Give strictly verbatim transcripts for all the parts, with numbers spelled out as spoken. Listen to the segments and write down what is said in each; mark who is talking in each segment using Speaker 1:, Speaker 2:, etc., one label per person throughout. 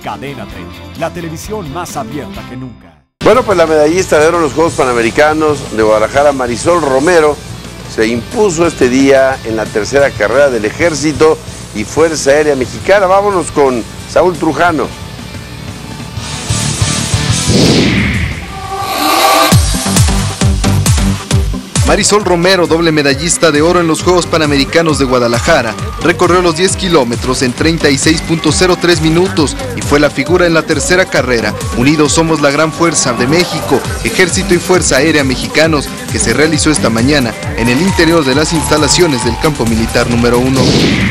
Speaker 1: Cadena treinta, la televisión más abierta que nunca.
Speaker 2: Bueno, pues la medallista de oro en los Juegos Panamericanos de Guadalajara, Marisol Romero, se impuso este día en la tercera carrera del Ejército y Fuerza Aérea Mexicana. Vámonos con Saúl Trujano.
Speaker 3: Marisol Romero, doble medallista de oro en los Juegos Panamericanos de Guadalajara, recorrió los diez kilómetros en treinta y seis punto cero tres minutos y fue la figura en la tercera carrera. Unidos somos la gran fuerza de México, Ejército y Fuerza Aérea Mexicanos, que se realizó esta mañana en el interior de las instalaciones del campo militar número uno.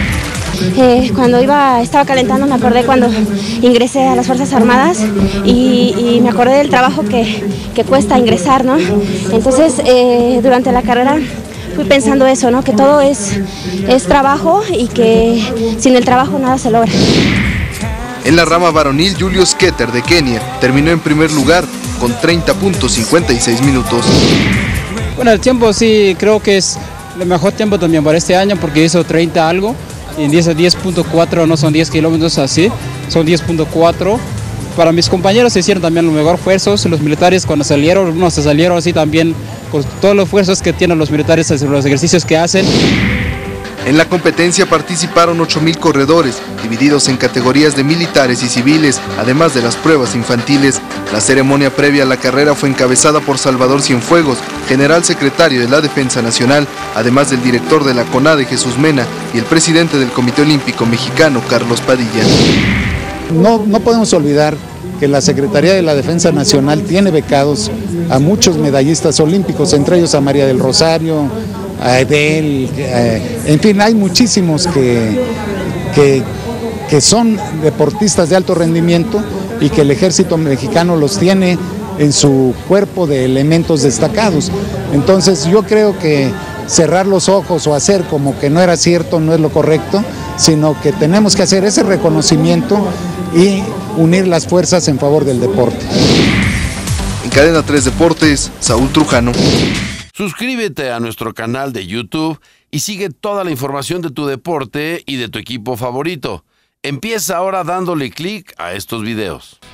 Speaker 4: Eh, cuando iba, estaba calentando me acordé cuando ingresé a las Fuerzas Armadas y, y me acordé del trabajo que, que cuesta ingresar, ¿no? Entonces eh, durante la carrera fui pensando eso, ¿no? Que todo es, es trabajo y que sin el trabajo nada se logra.
Speaker 3: En la rama varonil, Julius Keter de Kenia terminó en primer lugar con treinta punto cincuenta y seis minutos.
Speaker 5: Bueno, el tiempo sí creo que es el mejor tiempo también para este año porque hizo treinta algo. En diez punto cuatro no son diez kilómetros así, son diez punto cuatro. Para mis compañeros se hicieron también los mejores esfuerzos, los militares cuando salieron, unos se salieron así también, con todos los esfuerzos que tienen los militares, los ejercicios que hacen.
Speaker 3: En la competencia participaron ocho mil corredores, divididos en categorías de militares y civiles, además de las pruebas infantiles. La ceremonia previa a la carrera fue encabezada por Salvador Cienfuegos, general secretario de la Defensa Nacional, además del director de la CONADE, Jesús Mena, y el presidente del Comité Olímpico Mexicano, Carlos Padilla.
Speaker 6: No, no podemos olvidar que la Secretaría de la Defensa Nacional tiene becados a muchos medallistas olímpicos, entre ellos a María del Rosario, a Edel, eh, en fin, hay muchísimos que, que, que son deportistas de alto rendimiento y que el Ejército Mexicano los tiene en su cuerpo de elementos destacados. Entonces yo creo que cerrar los ojos o hacer como que no era cierto no es lo correcto, sino que tenemos que hacer ese reconocimiento y unir las fuerzas en favor del deporte.
Speaker 3: En Cadena tres Deportes, Saúl Trujano.
Speaker 2: Suscríbete a nuestro canal de YouTube y sigue toda la información de tu deporte y de tu equipo favorito. Empieza ahora dándole clic a estos videos.